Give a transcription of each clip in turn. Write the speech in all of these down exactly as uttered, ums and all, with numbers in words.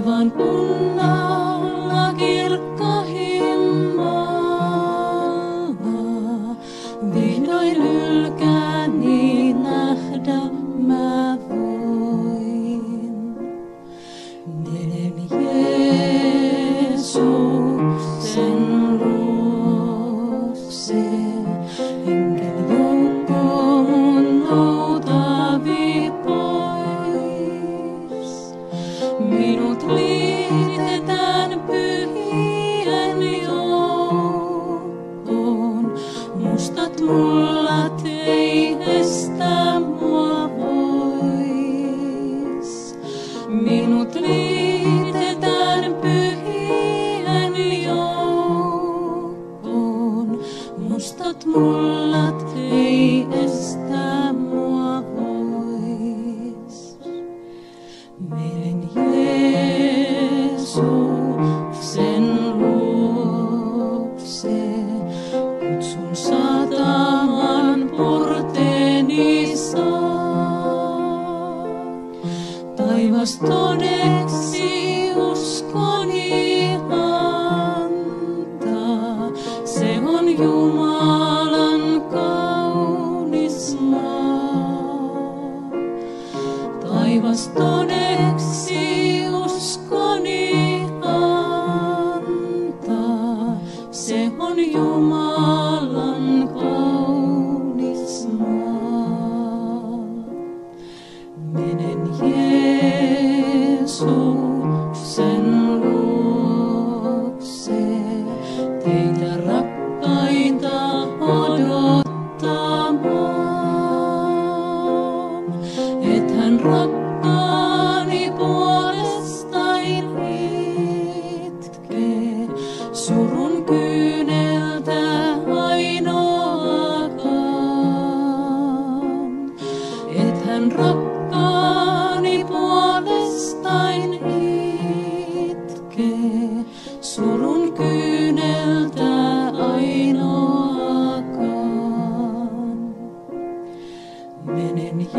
Taivaan punnalla kirkkahimmalla, vihdoin ylkääni nähdä mä voin. Menen Jeesuksen luokse, enkeli joukko mun noutavi pois. Minut liitetään pyhien joukkoon, mustat mullat ei estä mua pois. Minut liitetään pyhien joukkoon, mustat mullat ei estä mua pois. Menen Jeesuksen luokse, kutsun sataman porteeni saa. Taivas todeksi uskoni antaa, se on Jumalan kaunis maa. Taivas todeksi uskoni antaa, se on Jumalan kaunis maa. Menen Jeesuksen luokse, teitä rakkaita odottamaan. Et hän rakkaani puolestain itke, surun kyyneltä ainoakaan. Et hän rakkaani puolestain itke, surun kyyneltä ainoakaan. Menen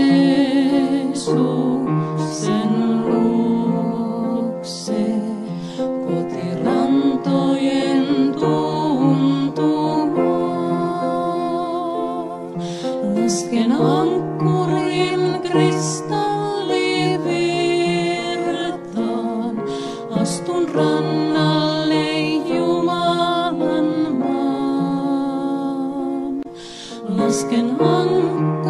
Jeesuksen luokse, kotirantojen tuntumaan. Lasken ankkurin kristallivirtaan, astun rannalle Jumalan maan. Lasken ankkurin